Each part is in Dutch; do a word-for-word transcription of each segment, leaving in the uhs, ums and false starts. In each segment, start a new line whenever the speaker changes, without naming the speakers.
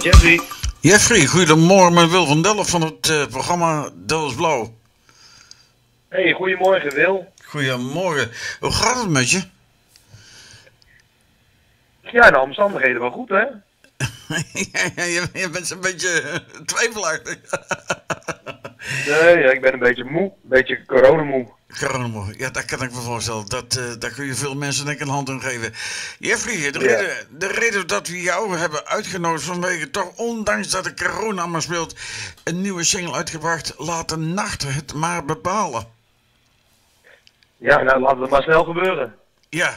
met Jeffrey.
Jeffrey, goedemorgen met Wil van Delft van het uh, programma Delft Blauw.
Hey, goedemorgen Wil.
Goedemorgen. Hoe gaat het met je?
Ja, de omstandigheden wel goed, hè?
ja, je, je bent een beetje uh, twijfelachtig.
nee, ja, ik ben een beetje moe. Een beetje coronamoe.
Coronamoe, ja, dat kan ik me voorstellen. Dat, uh, daar kun je veel mensen denk ik een hand aan geven. Jeffrey, de,
Ja.
reden, de reden dat we jou hebben uitgenodigd vanwege toch, ondanks dat de corona maar speelt, een nieuwe single uitgebracht. Laat de nacht het maar bepalen.
Ja, nou laten het maar snel gebeuren.
Ja.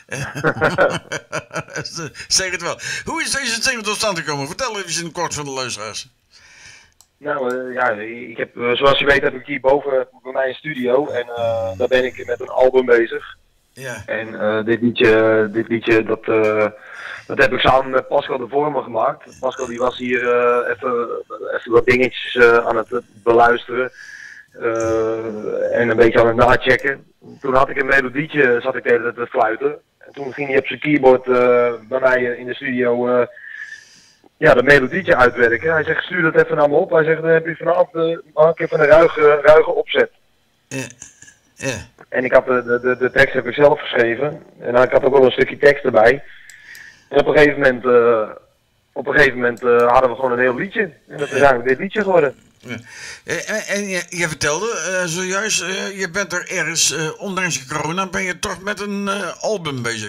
Zeg het wel. Hoe is deze single tot stand gekomen? Vertel even in kort van de luisteraars.
Nou uh, ja, ik heb, uh, zoals je weet heb ik hier boven bij mij een studio en uh, daar ben ik met een album bezig.
Ja.
En uh, dit liedje, dit liedje dat, uh, dat heb ik samen met Pascal de Vormer gemaakt. Pascal die was hier uh, even, even wat dingetjes uh, aan het beluisteren uh, en een beetje aan het nachecken. Toen had ik een melodietje, zat ik de hele tijd te fluiten. En toen ging hij op zijn keyboard uh, bij mij in de studio uh, ja, dat melodietje uitwerken. Hij zegt, stuur dat even naar me op. Hij zegt, dan heb je vanavond uh, maak even een ruige, ruige opzet.
Ja. Ja.
En ik had de, de, de, de tekst heb ik zelf geschreven. En ik had ook wel een stukje tekst erbij. En op een gegeven moment, uh, op een gegeven moment uh, hadden we gewoon een heel liedje. En dat is eigenlijk dit liedje geworden.
Ja. En, en je, je vertelde uh, zojuist, uh, je bent er ergens, uh, ondanks de corona, ben je toch met een uh, album bezig.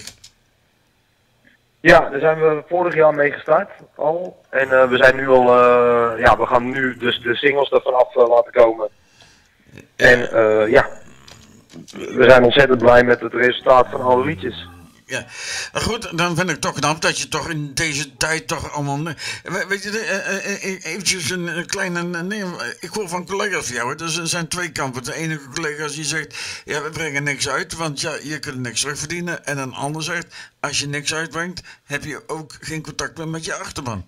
Ja, daar zijn we vorig jaar mee gestart al. En uh, we zijn nu al, uh, ja, we gaan nu dus de singles er vanaf uh, laten komen. En uh, ja, we zijn ontzettend blij met het resultaat van alle liedjes.
Ja, maar goed, dan vind ik toch knap dat je toch in deze tijd toch allemaal... Weet je, uh, uh, eventjes een, een kleine... Nee, ik hoor van collega's van jou, dus er zijn twee kampen. De ene collega die zegt, ja, we brengen niks uit, want ja, je kunt niks terugverdienen. En een ander zegt, als je niks uitbrengt, heb je ook geen contact meer met je achterban.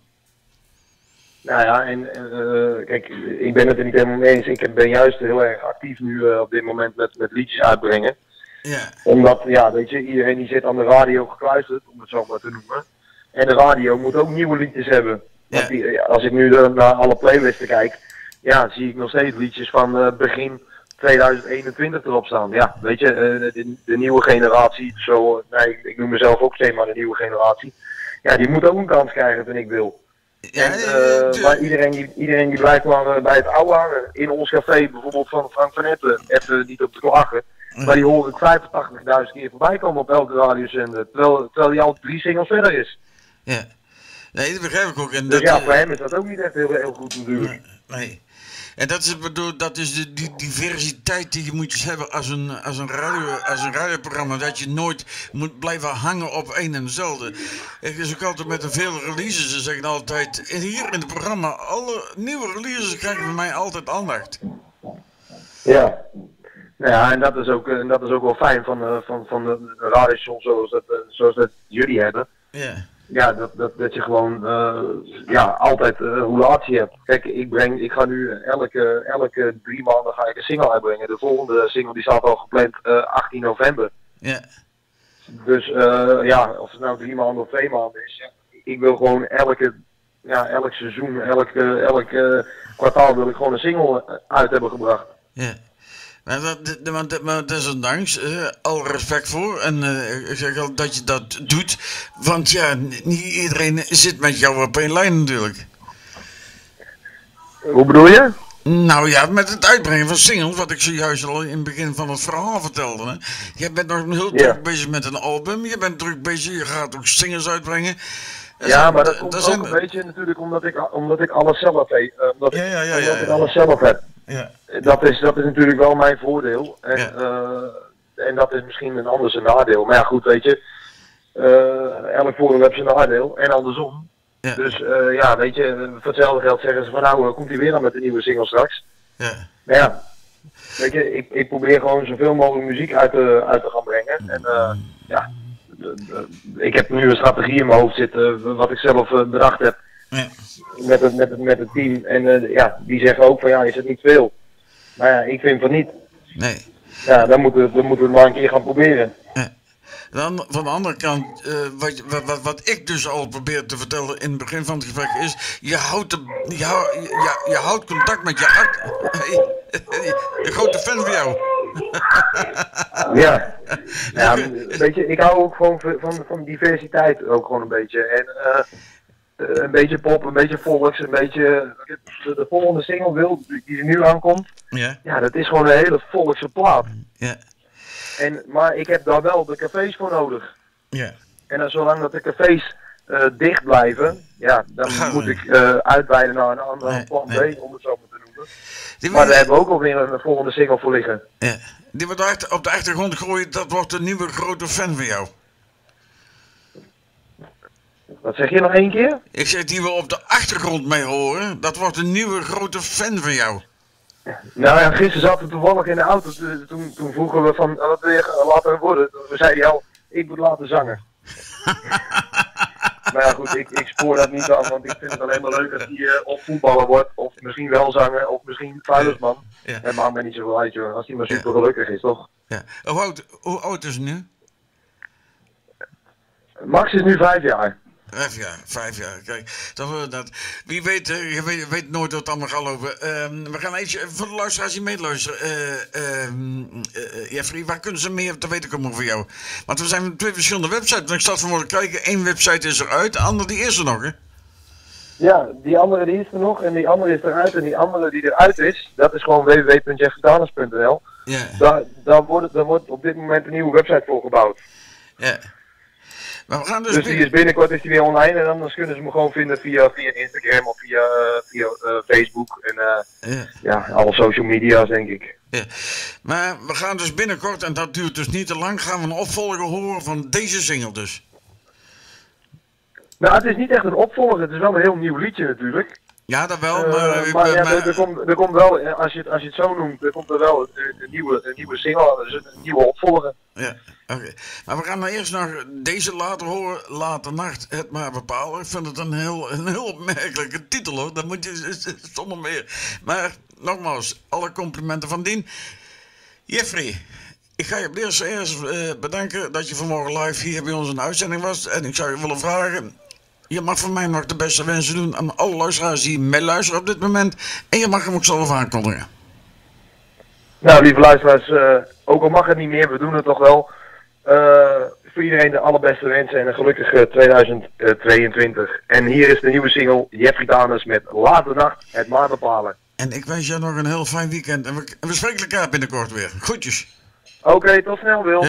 Nou ja, en uh, kijk, ik ben het er niet helemaal mee eens. Ik ben juist heel erg actief nu uh, op dit moment met, met liedjes uitbrengen.
Ja.
Omdat, ja, weet je, iedereen die zit aan de radio gekluisterd, om het zo maar te noemen. En de radio moet ook nieuwe liedjes hebben. Want
Ja.
die, als ik nu de, naar alle playlisten kijk, ja, zie ik nog steeds liedjes van uh, begin tweeduizend eenentwintig erop staan. Ja, weet je, uh, de, de nieuwe generatie, zo, nee, ik, ik noem mezelf ook steeds maar de nieuwe generatie. Ja, die moet ook een kans krijgen, vind ik wil.
Ja,
en, uh, maar iedereen die, iedereen die blijft maar uh, bij het oude hangen. In ons café, bijvoorbeeld van Frank van Etten, even niet op te klagen. Maar die hoor ik vijfentachtigduizend keer voorbij komen op elke radiozender. Terwijl, terwijl die al drie singles verder is.
Ja. Nee, dat begrijp ik ook. En
Dus
dat,
ja, voor hem is dat ook niet echt heel, heel goed natuurlijk.
Nee. En dat is, bedoel, dat is de die diversiteit die je moet hebben als een, als, een radio, als een radioprogramma. Dat je nooit moet blijven hangen op één en dezelfde. Het is ook altijd met de vele releases. Ze zeggen altijd, en hier in het programma, alle nieuwe releases krijgen bij mij altijd aandacht.
Ja. Nou ja, en dat is ook, en dat is ook wel fijn van, uh, van, van de radiostation zoals dat, uh, zoals dat jullie hebben.
Ja.
Ja, dat, dat, dat je gewoon uh, ja, altijd uh, roulatie hebt. Kijk, ik, breng, ik ga nu elke, elke drie maanden ga ik een single uitbrengen. De volgende single die staat al gepland uh, achttien november.
Ja.
Dus uh, ja, of het nou drie maanden of twee maanden is. Ja, ik wil gewoon elke, ja, elk seizoen, elk, uh, elk uh, kwartaal wil ik gewoon een single uit hebben gebracht.
Ja. Maar, dat, maar, maar desondanks, uh, al respect voor. En uh, ik zeg al dat je dat doet. Want ja, niet iedereen zit met jou op één lijn natuurlijk.
Hoe bedoel je?
Nou ja, met het uitbrengen van singles, wat ik zojuist al in het begin van het verhaal vertelde. Hè. Je bent nog heel druk
Ja.
bezig met een album. Je bent druk bezig, je gaat ook singles uitbrengen. Er
Ja,
zijn-
maar dat
er
komt
zijn-
ook een beetje natuurlijk omdat ik, omdat ik alles zelf heb. Uh, omdat
Ja, ja, ja,
ik,
ja,
omdat ik
ja.
alles zelf heb.
Ja.
Dat is, dat is natuurlijk wel mijn voordeel. En,
Ja.
uh, en dat is misschien een ander zijn nadeel. Maar ja, goed, weet je. Uh, elk voordeel heeft zijn nadeel. En andersom.
Ja.
Dus uh, ja, weet je. Voor hetzelfde geld zeggen ze van nou, uh, komt hij weer aan met een nieuwe single straks.
Ja.
Maar ja. Weet je, ik, ik probeer gewoon zoveel mogelijk muziek uit te, uit te gaan brengen. En uh, ja. de- de- ik heb nu een strategie in mijn hoofd zitten. Wat ik zelf uh, bedacht heb.
Ja.
Met het, met, het, met het team. En uh, ja, die zeggen ook van ja, is het niet veel? Maar ja, ik vind van niet.
Nee.
Ja, dan moeten we, dan moeten we het maar een keer gaan proberen.
Ja. Dan van de andere kant, uh, wat, wat, wat, wat ik dus al probeer te vertellen in het begin van het gesprek is, je houdt, de, je, hou, je, je houdt contact met je art. Een grote fan van jou.
Ja. Ja, weet je, ik hou ook gewoon van, van diversiteit ook gewoon een beetje. En uh, een beetje pop, een beetje volks, een beetje... De, de volgende single wil, die er nu aankomt,
ja.
Ja, dat is gewoon een hele volkse plaat.
Ja.
En, maar ik heb daar wel de cafés voor nodig.
Ja.
En dan, zolang dat de cafés uh, dicht blijven, ja, dan
Gaan
moet
we.
ik uh, uitweiden naar een andere
Nee,
plan B,
nee.
om het zo maar te noemen.
Die
Maar daar hebben we ook alweer een volgende single voor liggen.
Ja. Die we daar op de achtergrond gooien, dat wordt een nieuwe grote fan van jou.
Wat zeg je nog één keer?
Ik zeg die we op de achtergrond mee horen, dat wordt een nieuwe grote fan van jou.
Nou ja, gisteren zaten we toevallig in de auto, toen, toen vroegen we van, wat wil je laten worden? We zeiden al, ik moet laten zangen. Maar ja goed, ik, ik spoor dat niet aan, want ik vind het alleen maar leuk als hij uh, of voetballer wordt, of misschien wel zangen, of misschien vuilnisman.
Ja. Ja.
Het maakt me niet zoveel uit, joh, als hij maar super gelukkig is, toch?
Ja. Hoe, oud, hoe oud is hij nu?
Max is nu vijf jaar.
Vijf jaar, vijf jaar. Kijk, dat, dat, wie weet, je weet, weet nooit wat het allemaal gaat lopen. Uh, we gaan even voor de luisteraars die meeluisteren. Uh, uh, uh, Jeffrey, waar kunnen ze meer te weten komen over jou? Want we zijn op twee verschillende websites. Ik zat vanmorgen kijken, één website is eruit, de andere die is er nog, hè?
Ja, die andere die is er nog en die andere is eruit en die andere die eruit is, dat is gewoon w w w punt jeffreydanes punt n l.
Ja.
Daar, daar, wordt, daar wordt op dit moment een nieuwe website voor gebouwd.
Ja. Maar we gaan dus,
Dus die is binnenkort is die weer online en anders kunnen ze me gewoon vinden via, via Instagram of via, uh, via uh, Facebook en uh,
ja.
ja, alle social media's denk ik.
Ja. Maar we gaan dus binnenkort, en dat duurt dus niet te lang, gaan we een opvolger horen van deze single dus.
Nou, het is niet echt een opvolger, het is wel een heel nieuw liedje natuurlijk.
Ja, dat wel,
Uh,
maar... ik
maar
ben-
ja,
maar-
er, er, komt, er komt wel, als je, het, als je het zo noemt, er komt er wel een, een, nieuwe, een nieuwe single, dus een nieuwe opvolger.
Ja, oké. Maar we gaan nou eerst nog deze later horen, Late Nacht, het maar bepalen. Ik vind het een heel, een heel opmerkelijke titel hoor, dat moet je zonder meer. Maar nogmaals, alle complimenten van dien. Jeffrey, ik ga je eerst, eerst uh, bedanken dat je vanmorgen live hier bij ons in de uitzending was. En ik zou je willen vragen, je mag van mij nog de beste wensen doen aan alle luisteraars die meeluisteren op dit moment. En je mag hem ook zelf aankondigen.
Nou, lieve luisteraars, uh, ook al mag het niet meer, we doen het toch wel. Uh, voor iedereen de allerbeste wensen en een gelukkige tweeduizend tweeëntwintig. En hier is de nieuwe single Jeffrey Danes met Late Nacht, het maar bepalen.
En ik wens jou nog een heel fijn weekend. En we, we spreken elkaar binnenkort weer. Groetjes.
Oké, okay, tot snel Wil.